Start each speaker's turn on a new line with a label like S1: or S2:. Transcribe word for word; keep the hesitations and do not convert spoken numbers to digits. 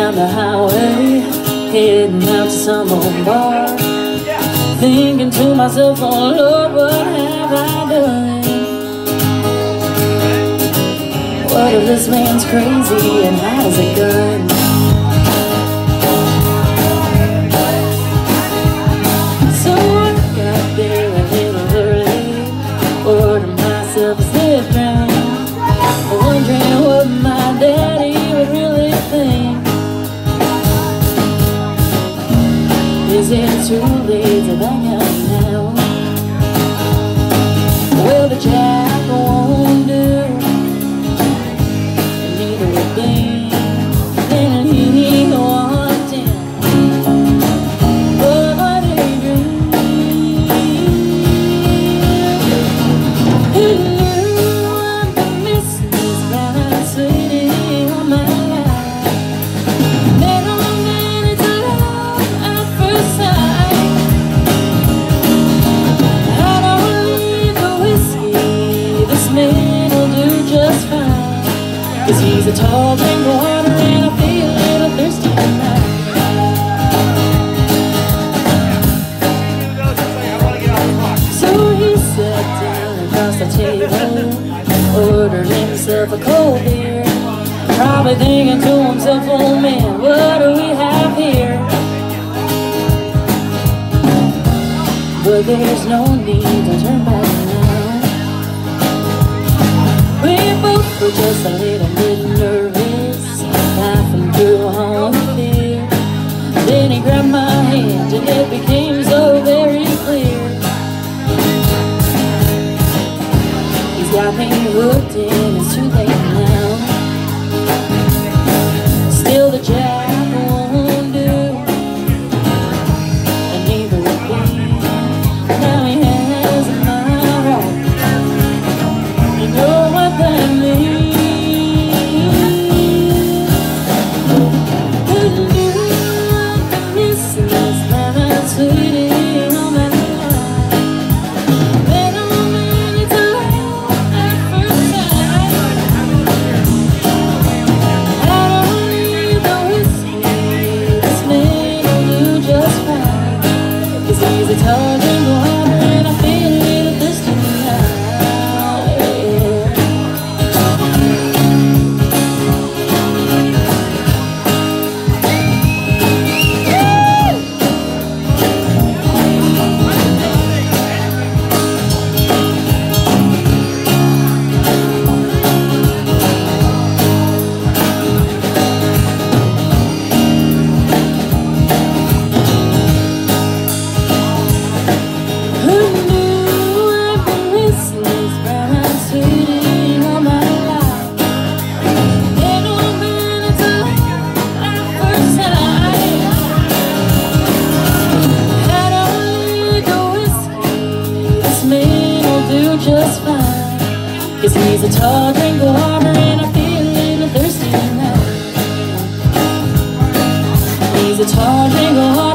S1: down the highway, heading out to some old bar, thinking to myself, oh Lord, what have I done? What if this man's crazy and has a gun? So I got there a little early, ordered myself a sit down, wondering what my daddy would really think. Is it too late to bang out now? Well, the jack won't do, and neither will be. Then he walked in, but what a dream. Who knew I'd be missing this brown sweetie on my life? Met a man, it's a love at first sight. I don't need the whiskey, this man will do just fine, 'cause he's a tall drink of water and I feel a little thirsty tonight. So he sat down across the table, ordered himself a cold beer, probably thinking to himself, oh man, what do we have here? But there's no need to turn back now. We both were just a little bit nervous, laughing through all the fear. Then he grabbed my hand and it became so very clear. He's got me hooked in, it's too late now. Still the jack won't do, and neither will he. Now he has my heart, you know what that means. Who knew I'd be missing this brown sweetie on my life? Met a woman, it's a love at first sight. I don't need the whiskey, this man will do just fine, 'cause he's a tall drink of water and I feel a little thirsty now. Who knew I'd be missing this brown sweetie all my life? Met a woman, it's a love at first sight. I don't need the whiskey, this man will do just fine, 'cause he's a tall drink of water and I feel a little thirsty now. He's a tall drink of water.